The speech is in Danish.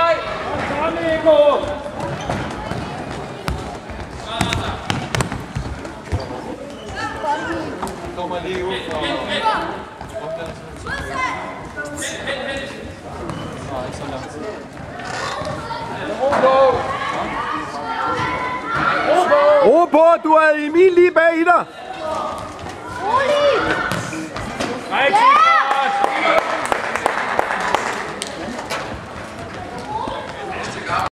vej! Kom, Nico! Kommer lige ud fra... Nej, ikke så lang tid. Ro på, du er Emil lige bag i dig! Rolig!